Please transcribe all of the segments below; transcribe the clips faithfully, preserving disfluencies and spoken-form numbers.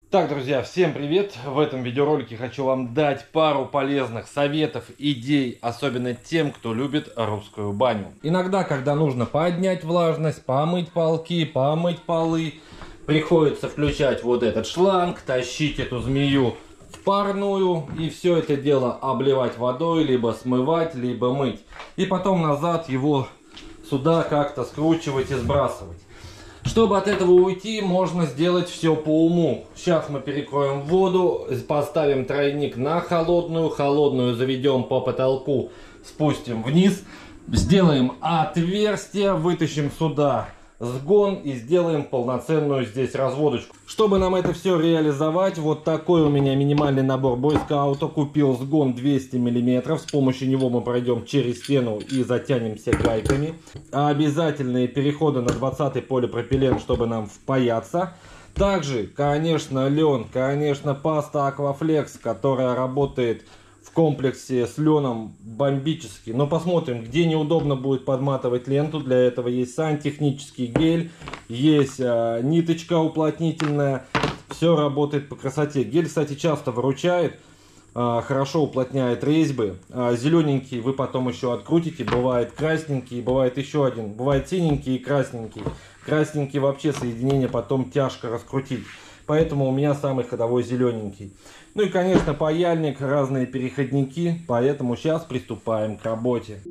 Так, друзья, всем привет! В этом видеоролике хочу вам дать пару полезных советов, идей, особенно тем, кто любит русскую баню. Иногда, когда нужно поднять влажность, помыть полки, помыть полы, приходится включать вот этот шланг, тащить эту змею в парную и все это дело обливать водой, либо смывать, либо мыть. И потом назад его сюда как-то скручивать и сбрасывать. Чтобы от этого уйти, можно сделать все по уму. Сейчас мы перекроем воду, поставим тройник на холодную, холодную заведем по потолку, спустим вниз, сделаем отверстие, вытащим сюда сгон и сделаем полноценную здесь разводочку. Чтобы нам это все реализовать, вот такой у меня минимальный набор бойскаута. Купил сгон двести миллиметров. С помощью него мы пройдем через стену и затянемся гайками. А обязательные переходы на двадцатый полипропилен, чтобы нам впаяться. Также, конечно, лен, конечно, паста Аквафлекс, которая работает в комплексе с леном бомбически. Но посмотрим, где неудобно будет подматывать ленту. Для этого есть сантехнический гель, есть а, ниточка уплотнительная. Все работает по красоте. Гель, кстати, часто выручает, а, хорошо уплотняет резьбы. А, зелененький вы потом еще открутите. Бывает красненький, бывает еще один. Бывает синенький и красненький. Красненький вообще соединение потом тяжко раскрутить. Поэтому у меня самый ходовой зелененький. Ну и, конечно, паяльник, разные переходники. Поэтому сейчас приступаем к работе.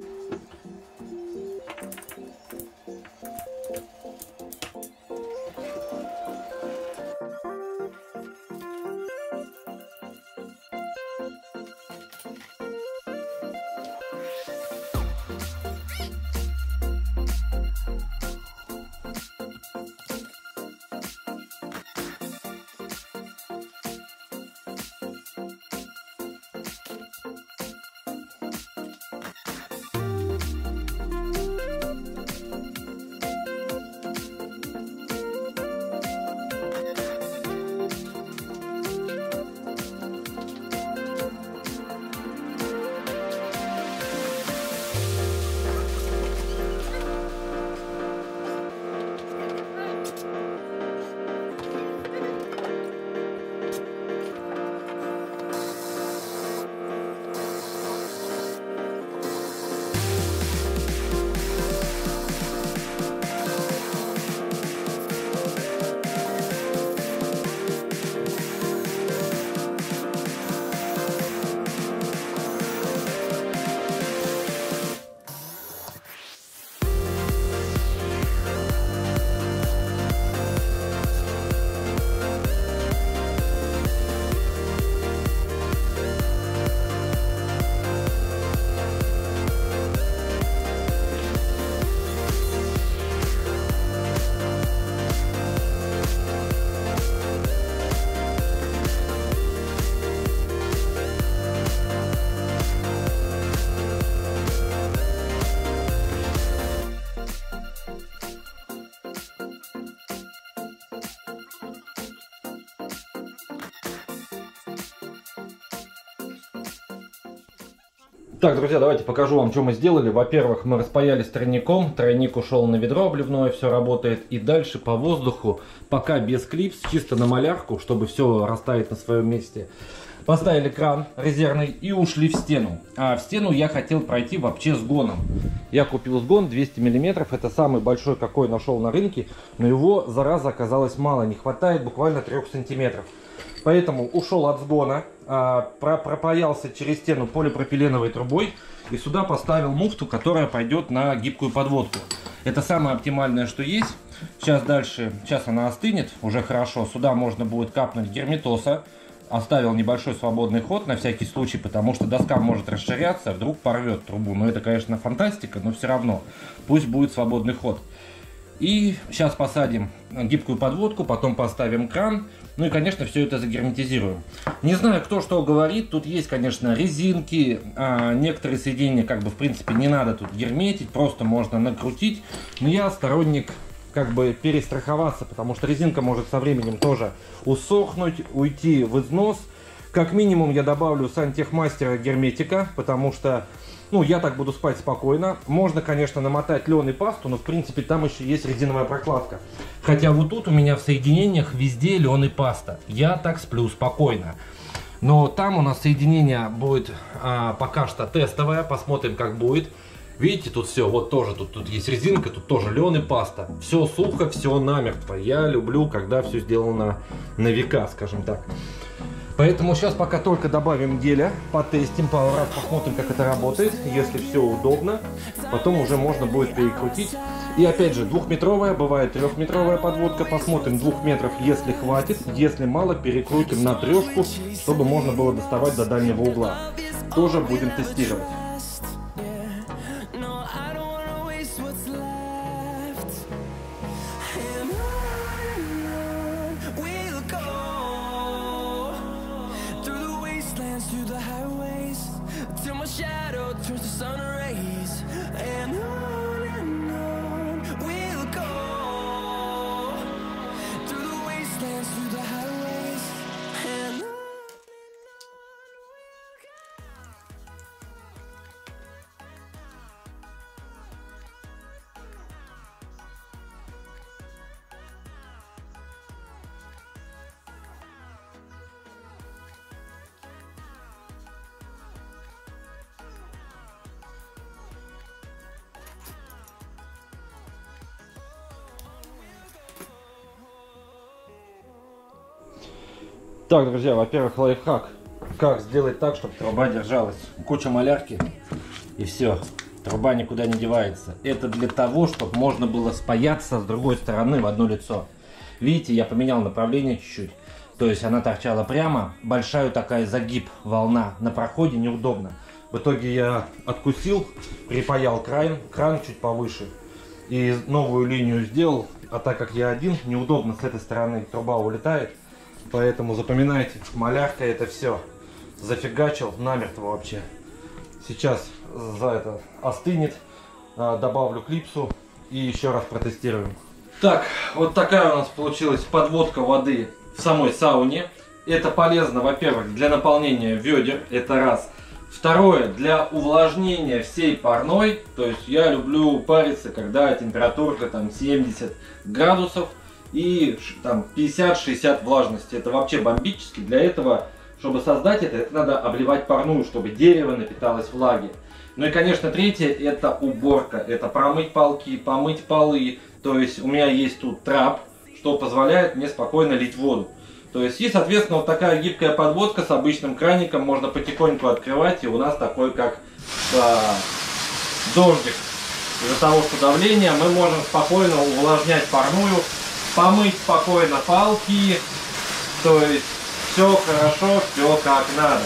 Так, друзья, давайте покажу вам, что мы сделали. Во-первых, мы распаялись тройником. Тройник ушел на ведро обливное, все работает. И дальше по воздуху, пока без клипс, чисто на малярку, чтобы все расставить на своем месте. Поставили кран резервный и ушли в стену. А в стену я хотел пройти вообще сгоном. Я купил сгон двести миллиметров. Это самый большой, какой нашел на рынке. Но его, зараза, оказалось мало. Не хватает буквально трёх сантиметров. Поэтому ушел от сгона, а, пропаялся через стену полипропиленовой трубой и сюда поставил муфту, которая пойдет на гибкую подводку. Это самое оптимальное, что есть. Сейчас дальше, сейчас она остынет уже хорошо. Сюда можно будет капнуть герметоса. Оставил небольшой свободный ход на всякий случай, потому что доска может расширяться, вдруг порвет трубу. Но это, конечно, фантастика, но все равно пусть будет свободный ход. И сейчас посадим гибкую подводку, потом поставим кран. Ну и, конечно, все это загерметизируем. Не знаю, кто что говорит. Тут есть, конечно, резинки. А некоторые соединения, как бы, в принципе, не надо тут герметить. Просто можно накрутить. Но я сторонник, как бы, перестраховаться, потому что резинка может со временем тоже усохнуть, уйти в износ. Как минимум я добавлю сантехмастера герметика, потому что Ну, я так буду спать спокойно. Можно, конечно, намотать лен и пасту, но, в принципе, там еще есть резиновая прокладка. Хотя вот тут у меня в соединениях везде лен и паста. Я так сплю спокойно. Но там у нас соединение будет а, пока что тестовое. Посмотрим, как будет. Видите, тут все, вот тоже, тут, тут есть резинка, тут тоже лен и паста. Все сухо, все намертво. Я люблю, когда все сделано на века, скажем так. Поэтому сейчас пока только добавим геля, потестим пару раз, посмотрим, как это работает. Если все удобно, потом уже можно будет перекрутить. И опять же, двухметровая, бывает трехметровая подводка. Посмотрим двух метров, если хватит. Если мало, перекрутим на трешку, чтобы можно было доставать до дальнего угла. Тоже будем тестировать. Through the highways till my shadow turns to sun rays, and on and on we'll go through the wastelands, through the highways, and on. Так, друзья, во-первых, лайфхак. Как сделать так, чтобы труба держалась. Куча малярки и все. Труба никуда не девается. Это для того, чтобы можно было спаяться с другой стороны в одно лицо. Видите, я поменял направление чуть-чуть. То есть она торчала прямо. Большая такая загиб, волна. На проходе неудобно. В итоге я откусил, припаял кран, кран чуть повыше. И новую линию сделал. А так как я один, неудобно с этой стороны труба улетает. Поэтому запоминайте, малярка это все. Зафигачил намертво вообще. Сейчас за это остынет. Добавлю клипсу и еще раз протестируем. Так, вот такая у нас получилась подводка воды в самой сауне. Это полезно, во-первых, для наполнения ведер. Это раз. Второе, для увлажнения всей парной. То есть я люблю париться, когда температурка там семьдесят градусов. И там пятьдесят-шестьдесят влажности. Это вообще бомбически. Для этого, чтобы создать это, это надо обливать парную, чтобы дерево напиталось влаги. Ну и, конечно, третье, это уборка. Это промыть полки, помыть полы. То есть у меня есть тут трап, что позволяет мне спокойно лить воду. То есть и, соответственно, вот такая гибкая подводка с обычным краником можно потихоньку открывать. И у нас такой, как э, дождик. Из-за того, что давление, мы можем спокойно увлажнять парную. Помыть спокойно палки, то есть все хорошо, все как надо.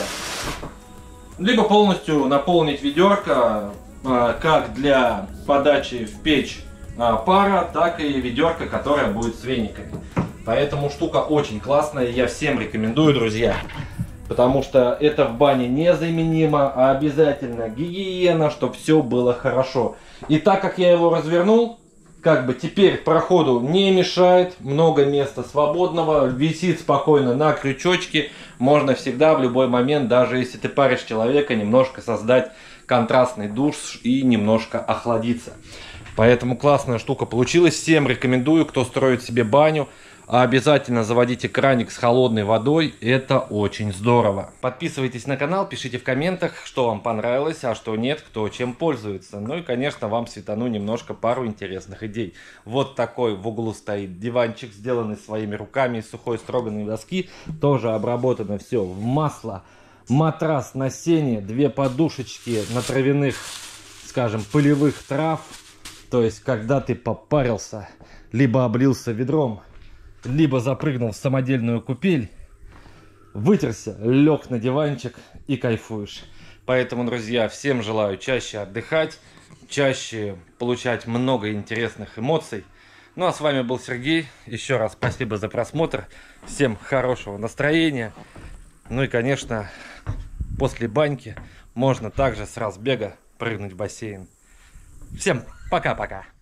Либо полностью наполнить ведерко, как для подачи в печь пара, так и ведерко, которое будет с вениками. Поэтому штука очень классная, я всем рекомендую, друзья. Потому что это в бане незаменимо, а обязательно гигиена, чтобы все было хорошо. И так как я его развернул, как бы теперь проходу не мешает, много места свободного, висит спокойно на крючочке, можно всегда в любой момент, даже если ты паришь человека, немножко создать контрастный душ и немножко охладиться. Поэтому классная штука получилась, всем рекомендую, кто строит себе баню. Обязательно заводите краник с холодной водой, это очень здорово. Подписывайтесь на канал, пишите в комментах, что вам понравилось, а что нет, кто чем пользуется. Ну и, конечно, вам светану немножко пару интересных идей. Вот такой в углу стоит диванчик, сделанный своими руками из сухой строганной доски. Тоже обработано все в масло. Матрас на сене, две подушечки на травяных, скажем, полевых трав. То есть, когда ты попарился, либо облился ведром, либо запрыгнул в самодельную купель, вытерся, лег на диванчик и кайфуешь. Поэтому, друзья, всем желаю чаще отдыхать, чаще получать много интересных эмоций. Ну а с вами был Сергей. Еще раз спасибо за просмотр. Всем хорошего настроения. Ну и, конечно, после баньки можно также с разбега прыгнуть в бассейн. Всем пока-пока.